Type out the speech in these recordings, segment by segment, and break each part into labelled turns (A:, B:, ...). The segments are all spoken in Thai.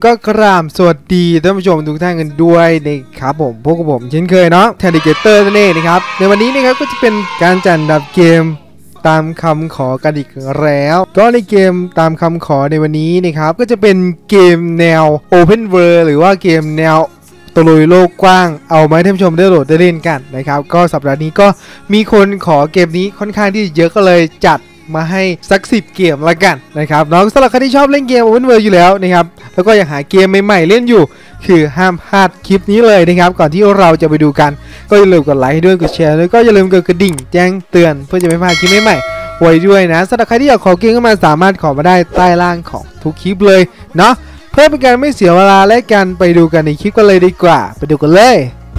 A: ก็กราบสวัสดีท่านผู้ชมทุกท่านกันด้วยนะครับผมพวกผมเช่นเคยเนาะแทนดิเกเตอร์นั่นเองนะครับในวันนี้นะครับก็จะเป็นการจัดอันดับเกมตามคำขอกันอีกแล้วก็ในเกมตามคำขอในวันนี้นะครับก็จะเป็นเกมแนว Open World หรือว่าเกมแนวตะลุยโลกกว้างเอาไหมท่านผู้ชมได้โหลดได้เล่นกันนะครับก็สัปดาห์นี้ก็มีคนขอเกมนี้ค่อนข้างที่เยอะก็เลยจัดมาให้สัก10 เกมละกันนะครับน้องสำหรับใครที่ชอบเล่นเกม Open World อยู่แล้วนะครับแล้วก็อยากหาเกมใหม่ๆเล่นอยู่คือห้ามพลาดคลิปนี้เลยนะครับก่อนที่เราจะไปดูกันก็อย่าลืมกดไลค์ด้วยกดแชร์แล้วก็อย่าลืมกดกระดิ่งแจ้งเตือนเพื่อจะไม่พลาดคลิปใหม่ๆไว้ด้วยนะสำหรับใครที่อยากขอเกมเข้ามาสามารถขอมาได้ใต้ล่างของทุกคลิปเลยเนาะเพื่อเป็นการไม่เสียเวลาและกันไปดูกันในคลิปกันเลยดีกว่าไปดูกันเลย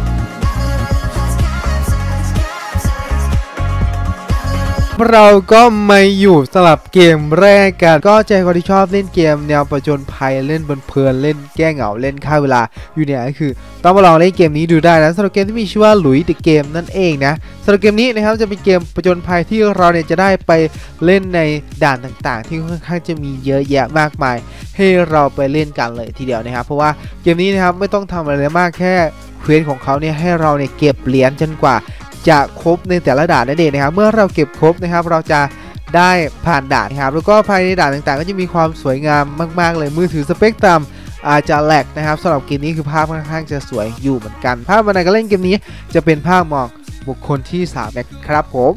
A: เราก็มาอยู่สลับเกมแรกกันก็ใจคนที่ชอบเล่นเกมแนวประจนภัยเล่นเพลินเล่นแก้เหงาเล่นฆ่าเวลาอยู่เนี่ยก็คือต้องมาลองเล่นเกมนี้ดูได้นะสำหรับเกมที่มีชื่อว่าหลุยส์เดอะเกมนั่นเองนะสำหรับเกมนี้นะครับจะเป็นเกมประจนภัยที่เราเนี่ยจะได้ไปเล่นในด่านต่างๆที่ค่อนข้างจะมีเยอะแยะมากมายให้เราไปเล่นกันเลยทีเดียวนะครับเพราะว่าเกมนี้นะครับไม่ต้องทำอะไรมากแค่เควสของเขาเนี่ยให้เราเนี่ยเก็บเหรียญจนกว่าจะครบในแต่ละด่านนั่นเองนะครับเมื่อเราเก็บครบนะครับเราจะได้ผ่านด่านนะครับแล้วก็ภายในด่านต่างๆก็จะมีความสวยงามมากๆเลยมือถือสเปคต่ำอาจจะแหลกนะครับสำหรับเกมนี้คือภาพค่อนข้างจะสวยอยู่เหมือนกันภาพวันไหนก็เล่นเกมนี้จะเป็นภาพมองบุคคลที่3นะครับผม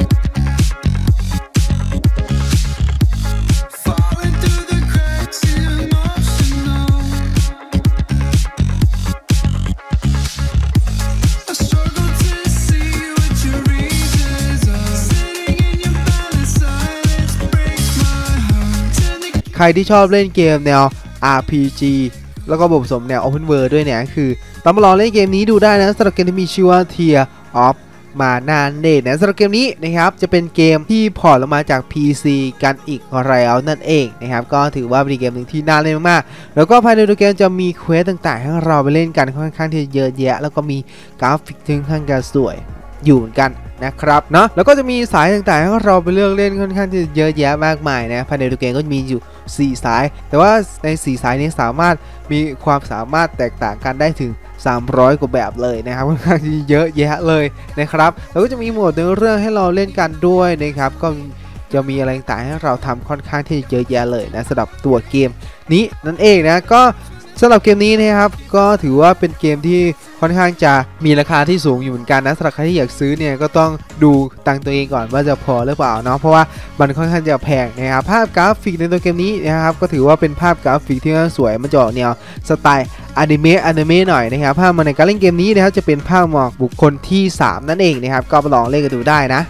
A: ใครที่ชอบเล่นเกมแนว RPG แล้วก็ผสมแนว Open World ด้วยเนี่ยคือต้องมาลองเล่นเกมนี้ดูได้นะสำหรับเกมที่มีชื่อว่า Tear of Mana นะสำหรับเกมนี้นะครับจะเป็นเกมที่พอร์ตลงมาจาก PC กันอีกแล้วนั่นเองนะครับก็ถือว่าเป็นเกมหนึ่งที่น่าเล่นมากๆแล้วก็ภายในตัวเกมจะมีเควสต่างๆให้เราไปเล่นกันค่อนข้างที่เยอะแยะแล้วก็มีกราฟิกที่ค่อนข้างจะสวยอยู่เหมือนกันนะครับเนาะแล้วก็จะมีสายต่างๆให้เราไปเลือกเล่นค่อนข้างที่เยอะแยะมากมายนะภายในตัวเกมก็มีอยู่4 สายแต่ว่าใน4 สายนี้สามารถมีความสามารถแตกต่างกันได้ถึง300 กว่าแบบเลยนะครับค่อนข้างที่เยอะแยะเลยนะครับแล้วก็จะมีโหมดในเรื่องให้เราเล่นกันด้วยนะครับก็จะมีอะไรต่างๆให้เราทำค่อนข้างที่เยอะแยะเลยนะสำหรับตัวเกมนี้นั่นเองนะก็สำหรับเกมนี้นะครับก็ถือว่าเป็นเกมที่ค่อนข้างจะมีราคาที่สูงอยู่เหมือนกันนะสำหรับใครที่อยากซื้อเนี่ยก็ต้องดูตังตัวเองก่อนว่าจะพอหรือเปล่าเนาะเพราะว่ามันค่อนข้างจะแพงนะครับภาพกราฟิกในตัวเกมนี้นะครับก็ถือว่าเป็นภาพกราฟิกที่สวยมันจะออกแนวสไตล์อนิเมะหน่อยนะครับภาพมันในการเล่นเกมนี้นะครับจะเป็นภาพมองบุคคลที่3นั่นเองนะครับก็ไปลองเล่นกันดูได้นะ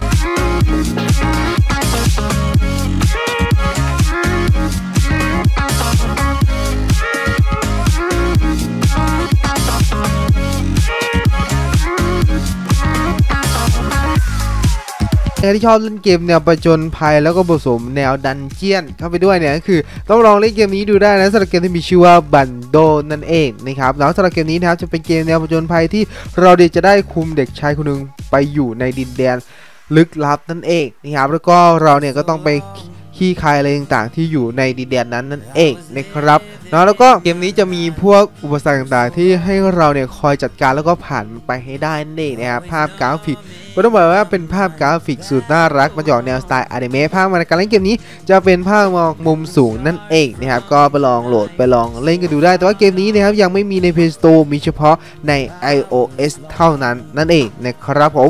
A: ที่ชอบเล่นเกมแนวประจนภัยแล้วก็ผสมแนวดันเจียนเข้าไปด้วยเนี่ยก็คือต้องลองเล่นเกมนี้ดูได้นะสำหรับเกมที่มีชื่อว่าบันโดนั่นเองนะครับแล้วสำหรับเกมนี้นะครับจะเป็นเกมแนวประจนภัยที่เราจะได้คุมเด็กชายคนหนึ่งไปอยู่ในดินแดนลึกลับนั่นเองนะครับแล้วก็เราเนี่ยก็ต้องไปขี้คายอะไรต่างๆที่อยู่ในดินแดนนั้นนั่นเองนะครับเนาะแล้วก็เกมนี้จะมีพวกอุปสรรคต่างๆที่ให้เราเนี่ยคอยจัดการแล้วก็ผ่านมันไปให้ได้นั่นเองนะครับภาพกราฟิกก็ต้องบอกว่าเป็นภาพกราฟิกสุดน่ารักมันจะออกแนวสไตล์อนิเมะภาพในการเล่นเกมนี้จะเป็นภาพมองมุมสูงนั่นเองนะครับก็ไปลองโหลดไปลองเล่นกันดูได้แต่ว่าเกมนี้นะครับยังไม่มีใน Play Store มีเฉพาะใน iOS เท่านั้นนั่นเองนะครับผม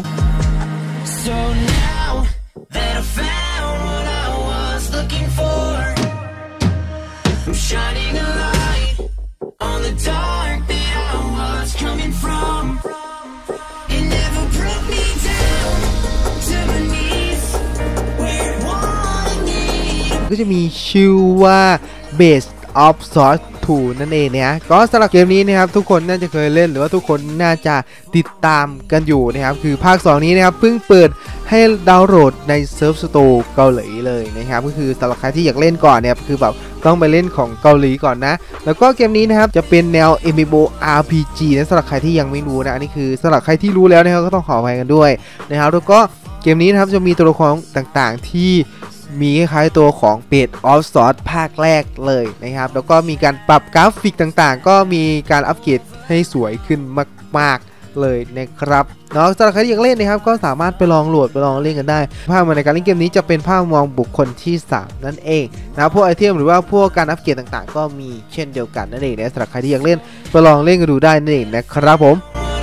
B: Shining a light on the dark that I was coming from. It never brought me down to my knees where it wanted me.
A: ก็จะมีชื่อว่า Best of Sword 2 นั่นเองนะก็สำหรับเกมนี้นะครับทุกคนน่าจะเคยเล่นหรือว่าทุกคนน่าจะติดตามกันอยู่นะครับคือภาค2นี้นะครับเพิ่งเปิดให้ดาวน์โหลดในเซิร์ฟสโตร์เกาหลีเลยนะครับก็คือสำหรับใครที่อยากเล่นก่อนเนี่ยคือแบบต้องไปเล่นของเกาหลีก่อนนะแล้วก็เกมนี้นะครับจะเป็นแนว MMORPG นะสำหรับใครที่ยังไม่รู้นะอันนี้คือสำหรับใครที่รู้แล้วนะครับก็ต้องขออภัยกันด้วยนะครับแล้วก็เกมนี้นะครับจะมีตัวละครต่างๆที่มีคล้ายๆตัวของ Bed of Swords ภาคแรกเลยนะครับแล้วก็มีการปรับกราฟิกต่างๆก็มีการอัปเกรดให้สวยขึ้นมากๆเลยนะครับเนาะสำหรับใครที่อยากเล่นนะครับก็สามารถไปลองโหลดไปลองเล่นกันได้ภาพในการเล่นเกมนี้จะเป็นภาพมองบุคคลที่3นั่นเองนะพวกไอเทมหรือว่าพวกการอัปเกรดต่างๆก็มีเช่นเดียวกันนั่นเองนะสำหรับใครที่อยากเล่นไปลองเล่นกันดูได้นั่นเองนะครับผม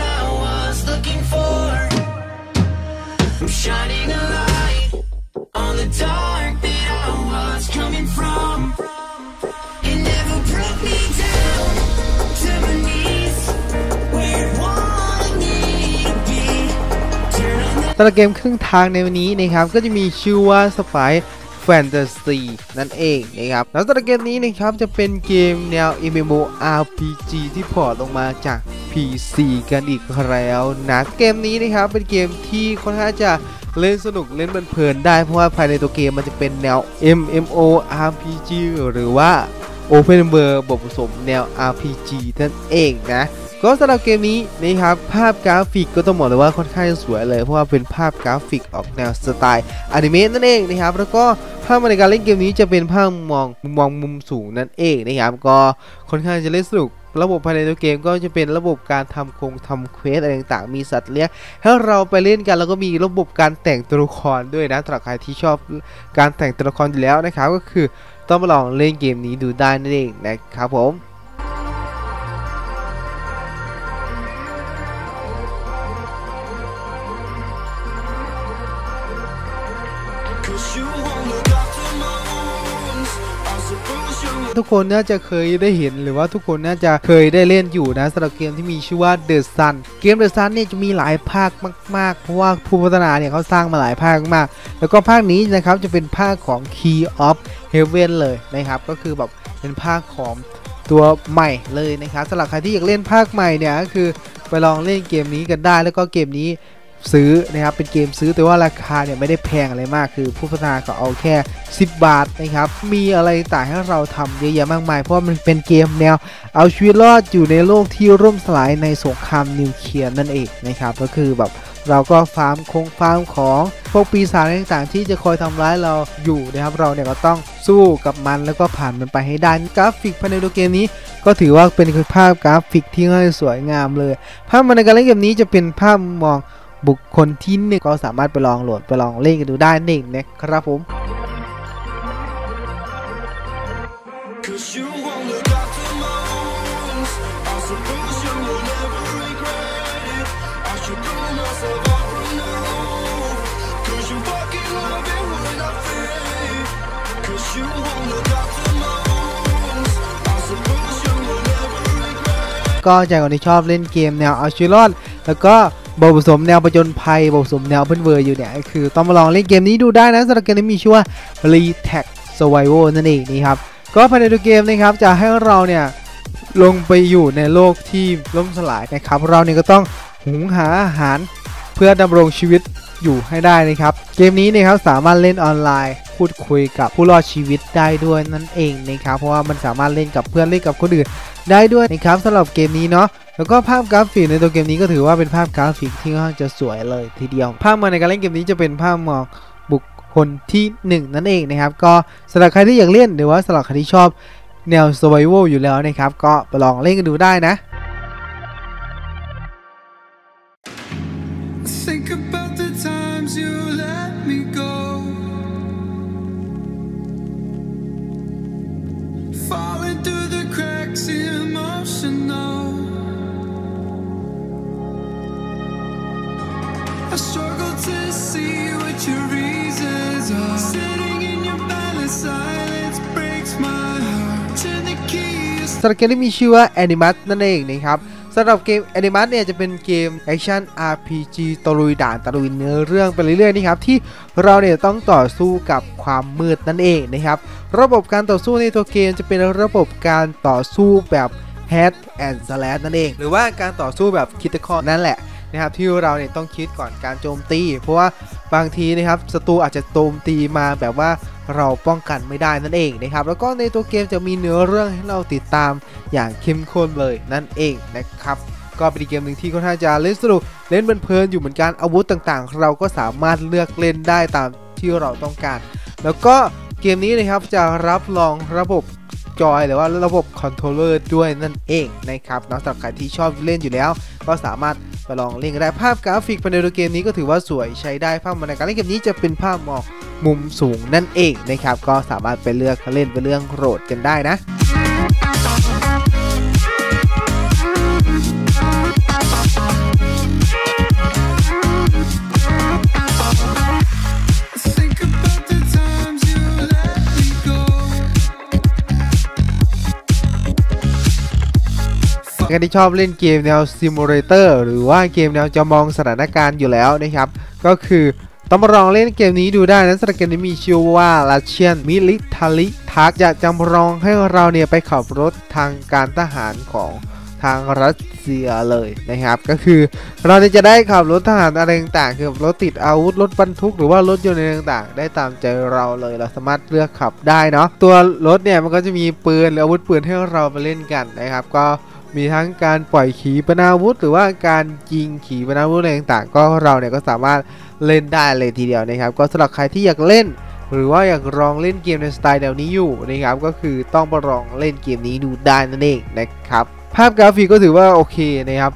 A: สำหรับเกมครึ่งทางในวันนี้นะครับก็จะมีชื่อว่า Spy Fantasy นั่นเองนะครับแล้วสำหรับเกมนี้นะครับจะเป็นเกมแนว MMORPG ที่พอร์ตลงมาจาก PC กันอีกแล้วนะเกมนี้นะครับเป็นเกมที่ค่อนข้างจะเล่นสนุกเล่นเพลินได้เพราะว่าภายในตัวเกมมันจะเป็นแนว MMORPG หรือว่า Open World บวกผสมแนว RPG นั่นเองนะก็สำหรับเกมนี้นะครับภาพกราฟิกก็ต้องบอกเลยว่าค่อนข้างสวยเลยเพราะว่าเป็นภาพกราฟิกออกแนวสไตล์อนิเมะนั่นเองนะครับแล้วก็ภาพในการเล่นเกมนี้จะเป็นภาพมองมุมสูงนั่นเองนะครับก็ค่อนข้างจะเล่นสนุกระบบภายในตัวเกมก็จะเป็นระบบการทำเควสอะไรต่างๆมีสัตว์เลี้ยงให้เราไปเล่นกันแล้วก็มีระบบการแต่งตัวละครด้วยนะสำหรับใครที่ชอบการแต่งตัวละครอยู่แล้วนะครับก็คือต้องมาลองเล่นเกมนี้ดูได้นั่นเองนะครับผมทุกคนน่าจะเคยได้เห็นหรือว่าทุกคนน่าจะเคยได้เล่นอยู่นะสำหรับเกมที่มีชื่อว่า The Sun เกม The Sun เนี่ยจะมีหลายภาคมากๆเพราะว่าผู้พัฒนาเนี่ยเขาสร้างมาหลายภาคมากแล้วก็ภาคนี้นะครับจะเป็นภาคของ Key of Heaven เลยนะครับก็คือแบบเป็นภาคของตัวใหม่เลยนะครับสำหรับใครที่อยากเล่นภาคใหม่เนี่ยก็คือไปลองเล่นเกมนี้กันได้แล้วก็เกมนี้ซื้อนะครับเป็นเกมซื้อแต่ว่าราคาเนี่ยไม่ได้แพงอะไรมากคือผู้พัฒนาก็เอาแค่10 บาทนะครับมีอะไรต่างให้เราทำเยอะแยะมากมายเพราะมันเป็นเกมแนวเอาชีวิตรอดอยู่ในโลกที่ร่มสลายในสงครามนิวเคลียร์นั่นเองนะครับก็คือแบบเราก็ฟาร์มของพวกปีศาจต่างๆที่จะคอยทำร้ายเราอยู่นะครับเราเนี่ยก็ต้องสู้กับมันแล้วก็ผ่านมันไปให้ได้กราฟิกภายในตัวเกมนี้ก็ถือว่าเป็นภาพกราฟิกที่สวยงามเลยภาพในการเล่นเกมนี้จะเป็นภาพมองบุคคลที่1ก็สามารถไปลองโหลดไปลองเล่นกันดูได้นั่นเองนะครับผมก็ใจคนที่ชอบเล่นเกมแนวเอาชีวิตรอดแล้วก็บวกผสมแนวประจนภัยบวกผสมแนว Open World อยู่เนี่ยคือต้องมาลองเล่นเกมนี้ดูได้นะสำหรับเกมนี้มีชื่อว่า Retag Survival นั่นเองนี่ครับก็ภายในตัวเกมนะครับจะให้เราเนี่ยลงไปอยู่ในโลกที่ล่มสลายนะครับเราเนี่ยก็ต้องหุงหาอาหารเพื่อดำรงชีวิตอยู่ให้ได้นะครับเกมนี้นะครับสามารถเล่นออนไลน์พูดคุยกับผู้รอดชีวิตได้ด้วยนั่นเองนะครับเพราะว่ามันสามารถเล่นกับเพื่อนเล่นกับคนอื่นได้ด้วยนะครับสำหรับเกมนี้เนาะแล้วก็ภาพกราฟิกในตัวเกมนี้ก็ถือว่าเป็นภาพกราฟิกที่ค่อนข้างจะสวยเลยทีเดียวภาพมาในการเล่นเกมนี้จะเป็นภาพมองบุคคลที่1นั่นเองนะครับก็สำหรับใครที่อยากเล่นหรือว่าสำหรับใครที่ชอบแนว survival อยู่แล้วนะครับก็ไปลองเล่นกันดูได้นะ
B: Think about the times you let me go, falling through the cracks, emotional. I struggle to see what your reasons are. Sitting in your balance, silence breaks my heart. Turn the keys.
A: สำหรับเกมที่มีชื่อว่า Animus นั่นเองนะครับสำหรับเกม Animus เนี่ยจะเป็นเกมแอคชั่น RPG ตะลุยด่านตะลุยเนื้อเรื่องไปเรื่อยๆนี่ครับที่เราเนี่ยต้องต่อสู้กับความมืดนั่นเองนะครับระบบการต่อสู้ในตัวเกมจะเป็นระบบการต่อสู้แบบ Hack and Slash นั่นเองหรือว่าการต่อสู้แบบ Critical นั่นแหละนะครับที่เราเนี่ยต้องคิดก่อนการโจมตีเพราะว่าบางทีนะครับศัตรูอาจจะโจมตีมาแบบว่าเราป้องกันไม่ได้นั่นเองนะครับแล้วก็ในตัวเกมจะมีเนื้อเรื่องให้เราติดตามอย่างเข้มข้นเลยนั่นเองนะครับก็เป็นเกมหนึ่งที่ค่อนข้างจะเล่นสนุกเล่นเพลินอยู่เหมือนกันอาวุธต่างๆเราก็สามารถเลือกเล่นได้ตามที่เราต้องการแล้วก็เกมนี้นะครับจะรับรองระบบจอยหรือว่าระบบคอนโทรลเลอร์ด้วยนั่นเองนะครับนอกจากใครที่ชอบเล่นอยู่แล้วก็สามารถไปลองเล่นได้ภาพกราฟิกภายในเกมนี้ก็ถือว่าสวยใช้ได้ภาพในการเล่นเกมนี้จะเป็นภาพมองมุมสูงนั่นเองนะครับก็สามารถไปเลือกเล่นเป็นเรื่องโหลดกันได้นะใครที่ชอบเล่นเกมแนวซิมูเลเตอร์หรือว่าเกมแนวจำลองสถานการณ์อยู่แล้วนะครับก็คือต้องมาลองเล่นเกมนี้ดูได้นะสำหรับเกมนี้มีชื่อว่า Russian Military Truck จะจำลองให้เราเนี่ยไปขับรถทางการทหารของทางรัสเซียเลยนะครับก็คือเราจะได้ขับรถทหารอะไรต่างๆคือรถติดอาวุธรถบรรทุกหรือว่ารถยนต์ต่างๆได้ตามใจเราเลยเราสามารถเลือกขับได้เนาะตัวรถเนี่ยมันก็จะมีปืนหรืออาวุธปืนให้เราไปเล่นกันนะครับก็มีทั้งการปล่อยขีปนาวุธหรือว่าการยิงขีปนาวุธอะไรต่างๆก็เราเนี่ยก็สามารถเล่นได้เลยทีเดียวนะครับก็สำหรับใครที่อยากเล่นหรือว่าอยากลองเล่นเกมในสไตล์แนวนี้อยู่นะครับก็คือต้องมาลองเล่นเกมนี้ดูได้นั่นเองนะครับภาพกราฟิกก็ถือว่าโอเคนะครับ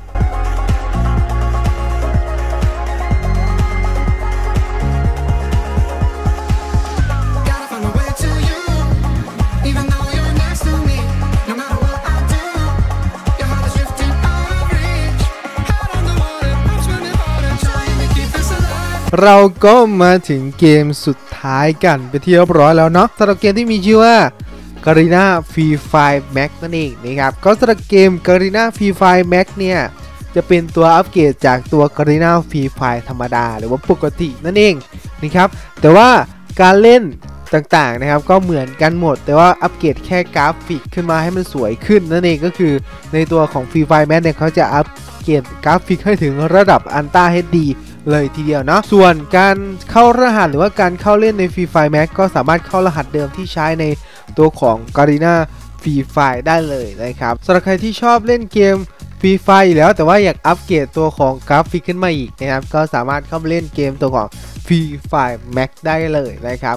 A: เราก็มาถึงเกมสุดท้ายกันไปที่เรียบร้อยแล้วเนาะสำหรับเกมที่มีชื่อว่า Garena Free Fire Max นั่นเองนะครับก็สำหรับเกม Garena Free Fire Max เนี่ยจะเป็นตัวอัปเกรดจากตัว Garena Free Fire ธรรมดาหรือว่าปกตินั่นเองนะครับแต่ว่าการเล่นต่างๆนะครับก็เหมือนกันหมดแต่ว่าอัปเกรดแค่กราฟิกขึ้นมาให้มันสวยขึ้นนั่นเองก็คือในตัวของ Free Fire Max เนี่ยเขาจะอัปเกรดกราฟิกให้ถึงระดับ Ultra HDเลยทีเดียวเนาะส่วนการเข้ารหัสหรือว่าการเข้าเล่นใน Free Fire Max ก็สามารถเข้ารหัสเดิมที่ใช้ในตัวของ Garena Free Fire ได้เลยนะครับสำหรับใครที่ชอบเล่นเกม Free Fire อยู่แล้วแต่ว่าอยากอัปเกรดตัวของกราฟิกขึ้นมาอีกนะครับก็สามารถเข้ามาเล่นเกมตัวของ Free Fire Max ได้เลยนะครับ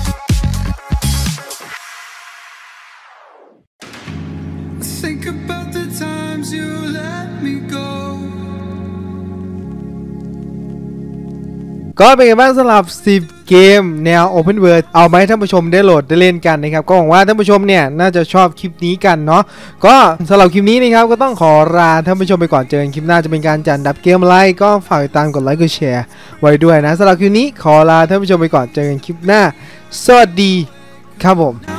B: Think about the times you let me go
A: ก็เป็นไงบ้างสำหรับ10เกมแนว Open World เอามาให้ท่านผู้ชมได้โหลดได้เล่นกันนะครับก็หวังว่าท่านผู้ชมเนี่ยน่าจะชอบคลิปนี้กันเนาะก็สำหรับคลิปนี้นะครับก็ต้องขอลาท่านผู้ชมไปก่อนเจอกันคลิปหน้าจะเป็นการจัดอันดับเกมอะไรก็ฝากติดตามกดไลค์กดแชร์ไว้ด้วยนะสำหรับคลิปนี้ขอลาท่านผู้ชมไปก่อนเจอกันคลิปหน้าสวัสดีครับผม